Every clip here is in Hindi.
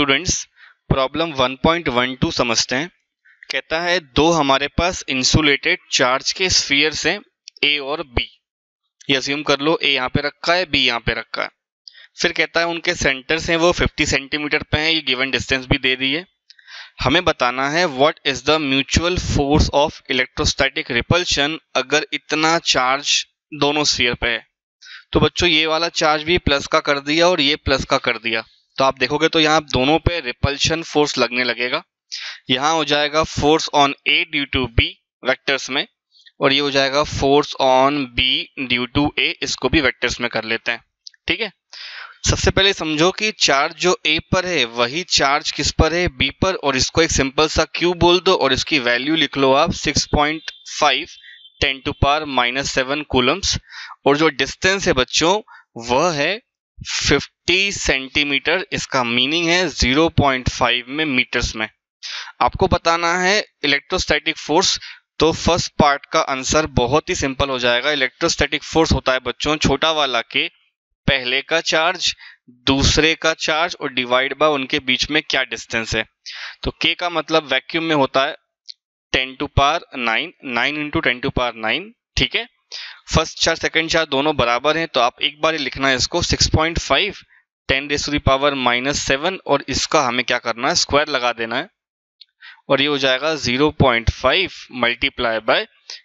स्टूडेंट्स प्रॉब्लम 1.12 समझते हैं। कहता है दो हमारे पास इंसुलेटेड चार्ज के स्फीयर्स हैं ए और बी। ये अज्यूम कर लो ए यहाँ पे रखा है, बी यहाँ पे रखा है। फिर कहता है उनके सेंटर्स हैं वो 50 सेंटीमीटर पे हैं। ये गिवन डिस्टेंस भी दे दी है। हमें बताना है what is the mutual force of electrostatic repulsion अगर इतना चार्ज दोनों स्फीयर पे है। तो बच्चों ये वाला चार्ज भी प्लस का कर दिया और ये प्लस का कर दिया, तो आप देखोगे तो यहाँ दोनों पे रिपल्शन फोर्स लगने लगेगा। यहाँ हो जाएगा force on A due to B vectors में, और ये हो जाएगा force on B due to A, इसको भी वेक्टर्स में कर लेते हैं। ठीक है, सबसे पहले समझो कि चार्ज जो ए पर है वही चार्ज किस पर है, बी पर, और इसको एक सिंपल सा क्यू बोल दो और इसकी वैल्यू लिख लो आप 6.5 10⁻⁻7 कूलम्स। और जो डिस्टेंस है बच्चों वह है 50 सेंटीमीटर। इसका मीनिंग है 0.5 में मीटर्स में। आपको बताना है इलेक्ट्रोस्टैटिक फोर्स। तो फर्स्ट पार्ट का आंसर बहुत ही सिंपल हो जाएगा। इलेक्ट्रोस्टैटिक फोर्स होता है बच्चों छोटा वाला के पहले का चार्ज, दूसरे का चार्ज और डिवाइड बाय उनके बीच में क्या डिस्टेंस है। तो के का मतलब वैक्यूम में होता है 10⁻9 9 × 10⁻9। ठीक है, फर्स्ट चार्ज सेकंड चार्ज दोनों बराबर हैं, तो आप एक बार लिखना है इसको 6.5 10⁻⁻7 और इसका हमें क्या करना है, स्क्वायर लगा देना है, और ये हो जाएगा 0.5 मल्टीप्लाई बाय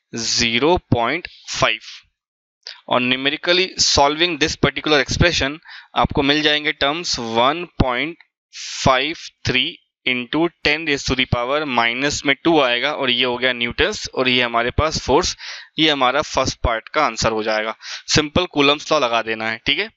0.5। और numerically solving this particular expression आपको मिल जाएंगे टर्म्स 1.53 इंटू 10⁻⁻2 आएगा, और ये हो गया न्यूटन्स, और ये हमारे पास फोर्स। ये हमारा फर्स्ट पार्ट का आंसर हो जाएगा। सिंपल कूलम्स लॉ लगा देना है। ठीक है,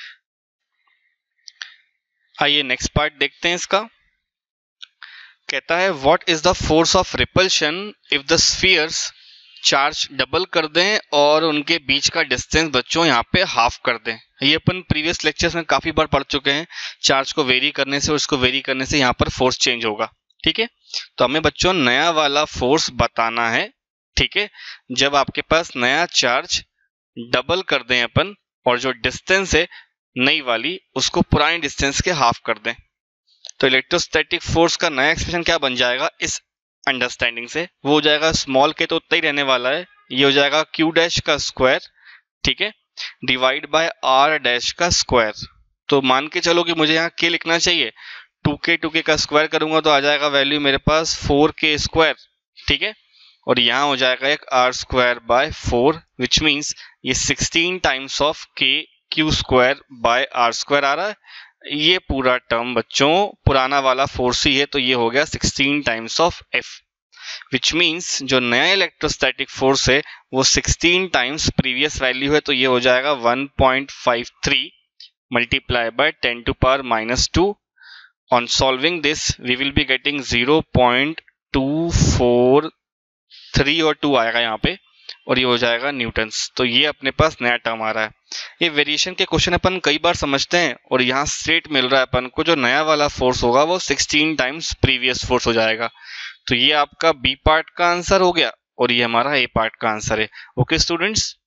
आइए नेक्स्ट पार्ट देखते हैं इसका। कहता है what is the force of repulsion if the spheres charge double कर दें और उनके बीच का डिस्टेंस बच्चों यहाँ पे हाफ कर दें। ये अपन प्रीवियस लेक्चर्स में काफी बार पढ़ चुके हैं। चार्ज को वेरी करने से और इसको वेरी करने से यहाँ पर फोर्स चेंज होगा। ठीक है, तो हमें बच्चों नया वाला फोर्स बताना है। ठीक है, जब आपके पास नया चार्ज डबल कर दें अपन और जो डिस्टेंस है नई वाली उसको पुरानी डिस्टेंस के हाफ कर दें, तो इलेक्ट्रोस्टैटिक फोर्स का नया एक्सप्रेशन क्या बन जाएगा इस अंडरस्टैंडिंग से। वो हो जाएगा स्मॉल के तो उतना ही रहने वाला है, ये हो जाएगा क्यू डैश का स्क्वायर। ठीक है, डिवाइड बाय आर डैश का स्क्वायर। तो मान के चलो कि मुझे यहाँ के लिखना चाहिए, 2k का स्क्वायर करूंगा तो आ जाएगा वैल्यू मेरे पास 4k स्क्वायर। ठीक है, और यहाँ हो जाएगा एक R square by 4 which means ये 16 times of K Q square by R square आ रहा है। ये पूरा टर्म बच्चों पुराना वाला फोर्स ही है, तो ये हो गया 16 times of F, which means जो नया इलेक्ट्रोस्टैटिक फोर्स है वो 16 टाइम्स प्रीवियस वैल्यू है, तो ये हो जाएगा 1.53 multiply by 10⁻⁻2। On solving this we will be getting 0.243 और 2 आएगा यहाँ पे, और ये हो जाएगा न्यूटन्स। तो ये अपने पास नया टर्म आ रहा है। ये वेरिएशन के क्वेश्चन अपन कई बार समझते हैं और यहाँ स्ट्रेट मिल रहा है अपन को। जो नया वाला फोर्स होगा वो 16 टाइम्स प्रीवियस फोर्स हो जाएगा। तो ये आपका बी पार्ट का आंसर हो गया और ये हमारा ए पार्ट का आंसर है। Okay students.